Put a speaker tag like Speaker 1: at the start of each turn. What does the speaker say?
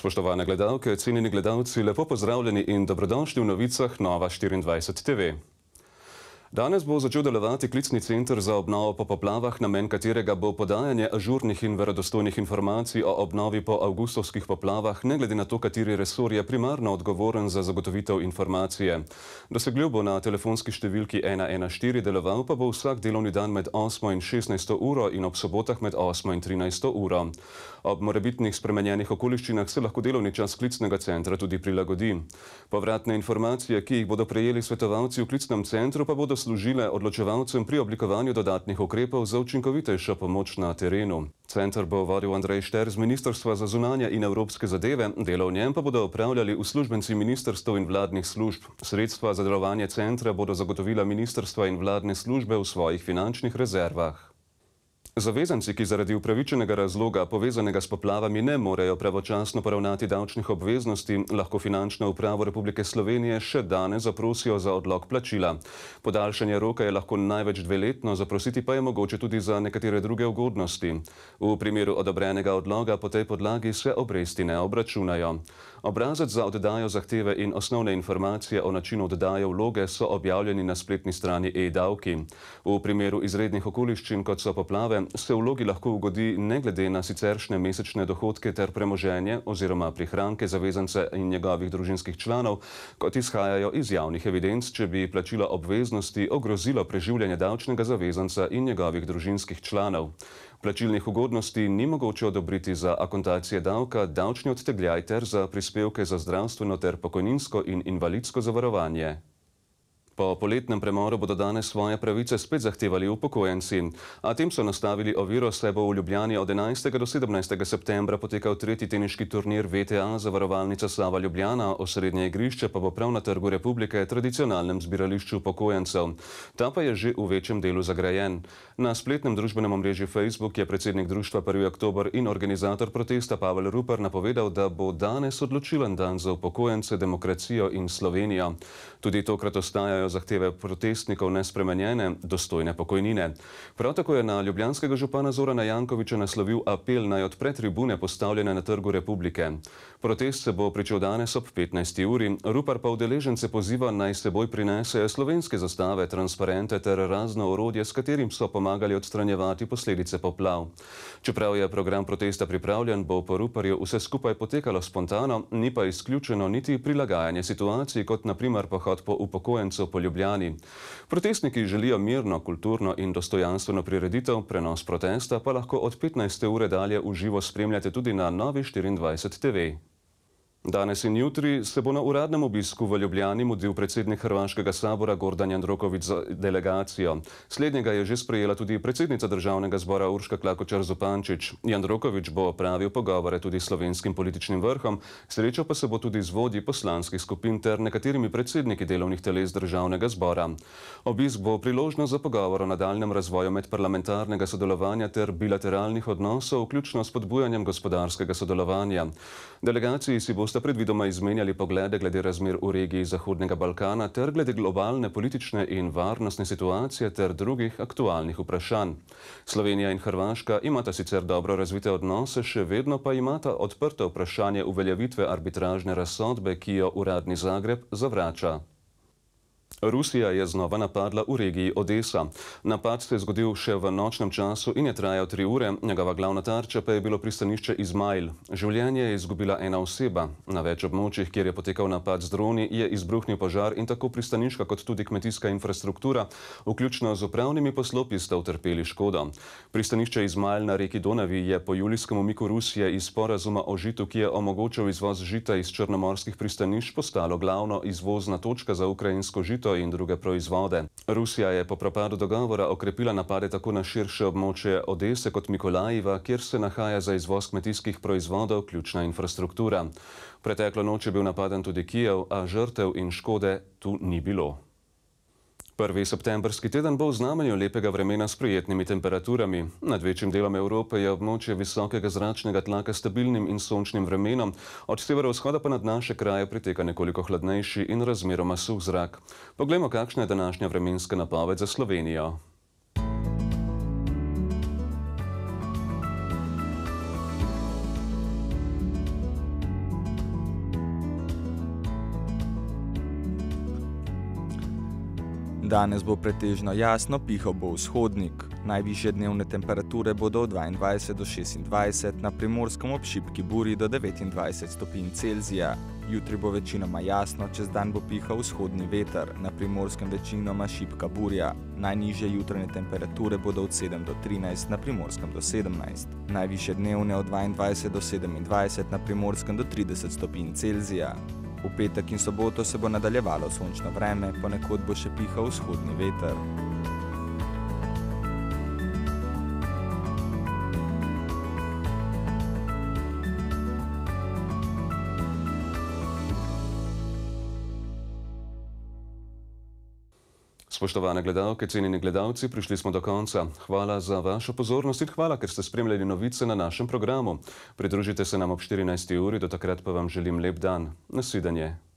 Speaker 1: Spoštovane gledalke, cenjeni gledalci, lepo pozdravljeni in dobrodošli v novicah Nova 24 TV. Danes bo začel delovati klicni center za obnovo po poplavah, namen katerega bo podajanje ažurnih in verodostojnih informacij o obnovi po avgustovskih poplavah, ne glede na to, kateri resor je primarno odgovoren za zagotovitev informacije. Dosegljiv bo na telefonski številki 114, deloval pa bo vsak delovni dan med 8 in 16 uro in ob sobotah med 8 in 13 uro. Ob morebitnih spremenjenih okoliščinah se lahko delovni čas klicnega centra tudi prilagodi. Povratne informacije, ki jih bodo prejeli svetovalci v klicnem centru, pa bodo služile odločevalcem pri oblikovanju dodatnih ukrepov za učinkovitejšo pomoč na terenu. Center bo vodil Andrej Šter z Ministrstva za zunanje in evropske zadeve, delo v njem pa bodo opravljali uslužbenci ministrstev in vladnih služb. Sredstva za delovanje centra bodo zagotovila ministrstva in vladne službe v svojih finančnih rezervah. Zavezanci, ki zaradi upravičenega razloga povezanega s poplavami ne morejo pravočasno poravnati davčnih obveznosti, lahko Finančno upravo Republike Slovenije še danes zaprosijo za odlog plačila. Podaljšanje roka je lahko največ 2-letno, zaprositi pa je mogoče tudi za nekatere druge ugodnosti. V primeru odobrenega odloga po tej podlagi se obresti ne obračunajo. Obrazec za oddajo zahteve in osnovne informacije o načinu oddaje vloge so objavljeni na spletni strani e-davki. V primeru izrednih okoliščin, kot so poplave, se vlogi lahko ugodi ne glede na siceršnje mesečne dohodke ter premoženje oziroma prihranke zavezance in njegovih družinskih članov, kot izhajajo iz javnih evidenc, če bi plačilo obveznosti ogrozilo preživljanje davčnega zavezanca in njegovih družinskih članov. Plačilnih ugodnosti ni mogoče odobriti za akontacije davka, davčni odtegljaj ter za prispevke za zdravstveno ter pokojninsko in invalidsko zavarovanje. Po poletnem premoru bodo danes svoje pravice spet zahtevali upokojenci. A tem so nastavili oviro, saj bo v Ljubljani od 11. do 17. septembra potekal tretji teniški turnir VTA Zavarovalnica Sava Ljubljana, osrednje igrišče pa bo prav na Trgu Republike, tradicionalnem zbirališču upokojencev. Ta pa je že v večjem delu zagrajen. Na spletnem družbenem omrežju Facebook je predsednik društva 1. oktober in organizator protesta Pavel Rupar napovedal, da bo danes odločilen dan za upokojence, demokracijo in Slovenijo. Tudi tokrat ostajajo zahteve protestnikov nespremenjene, dostojne pokojnine. Prav tako je na ljubljanskega župana Zorana Jankovića naslovil apel naj odpre tribune postavljene na Trgu Republike. Protest se bo pričel danes ob 15. uri, Rupar pa udeležence poziva naj s seboj prinesejo slovenske zastave, transparente ter razno orodje, s katerim so pomagali odstranjevati posledice poplav. Čeprav je program protesta pripravljen, bo po Ruparju vse skupaj potekalo spontano, ni pa izključeno niti prilagajanje situaciji, kot na primer pohod po upokojencev po Ljubljani. Protestniki želijo mirno, kulturno in dostojanstveno prireditev, prenos protesta pa lahko od 15. ure dalje v živo spremljate tudi na Novi 24 TV. Danes in jutri se bo na uradnem obisku v Ljubljani mudil predsednik Hrvaškega sabora Gordan Jandroković z delegacijo. Slednjega je že sprejela tudi predsednica Državnega zbora Urška Klakočar Zupančič. Jandroković bo opravil pogovore tudi s slovenskim političnim vrhom, srečal pa se bo tudi z vodji poslanskih skupin ter nekaterimi predsedniki delovnih teles Državnega zbora. Obisk bo priložnost za pogovor o nadaljnjem razvoju medparlamentarnega sodelovanja ter bilateralnih odnosov, vključno s spodbujanjem gospodarskega sodelovanja. Delegaciji si bosta predvidoma izmenjali poglede glede razmer v regiji Zahodnega Balkana ter glede globalne politične in varnostne situacije ter drugih aktualnih vprašanj. Slovenija in Hrvaška imata sicer dobro razvite odnose, še vedno pa imata odprto vprašanje uveljavitve arbitražne razsodbe, ki jo uradni Zagreb zavrača. Rusija je znova napadla v regiji Odesa. Napad se je zgodil še v nočnem času in je trajal 3 ure, njegova glavna tarča pa je bilo pristanišče Izmail. Življenje je izgubila ena oseba. Na več območjih, kjer je potekal napad z droni, je izbruhnil požar in tako pristaniška kot tudi kmetijska infrastruktura, vključno z upravnimi poslopji, sta utrpeli škodo. Pristanišče Izmail na reki Donavi je po julijskem umiku Rusije iz sporazuma o žitu, ki je omogočal izvoz žita iz črnomorskih pristanišč, postalo glavno izvozna točka za ukrajinsko žito in druge proizvode. Rusija je po propadu dogovora okrepila napade tako na širše območje Odese kot Mikolajiva, kjer se nahaja za izvoz kmetijskih proizvodov ključna infrastruktura. Preteklo noč je bil napaden tudi Kijev, a žrtev in škode tu ni bilo. 1. septembrski teden bo v znamenju lepega vremena s prijetnimi temperaturami. Nad večjim delom Evrope je območje visokega zračnega tlaka stabilnim in sončnim vremenom, od severovzhoda pa nad naše kraje priteka nekoliko hladnejši in razmeroma suh zrak. Poglejmo, kakšna je današnja vremenska napoved za Slovenijo.
Speaker 2: Danes bo pretežno jasno, pihal bo vzhodnik. Najvišje dnevne temperature bodo od 22 do 26, na Primorskem ob šibki buri do 29 stopinj Celzija. Jutri bo večinoma jasno, čez dan bo pihal vzhodni veter, na Primorskem večinoma šibka burja. Najnižje jutranje temperature bodo od 7 do 13, na Primorskem do 17. Najvišje dnevne od 22 do 27, na Primorskem do 30 stopinj Celzija. V petek in soboto se bo nadaljevalo sončno vreme, ponekod bo še pihal vzhodni veter.
Speaker 1: Spoštovane gledalke, cenjeni gledalci, prišli smo do konca. Hvala za vašo pozornost in hvala, ker ste spremljali novice na našem programu. Pridružite se nam ob 14. uri, do takrat pa vam želim lep dan. Nasvidenje.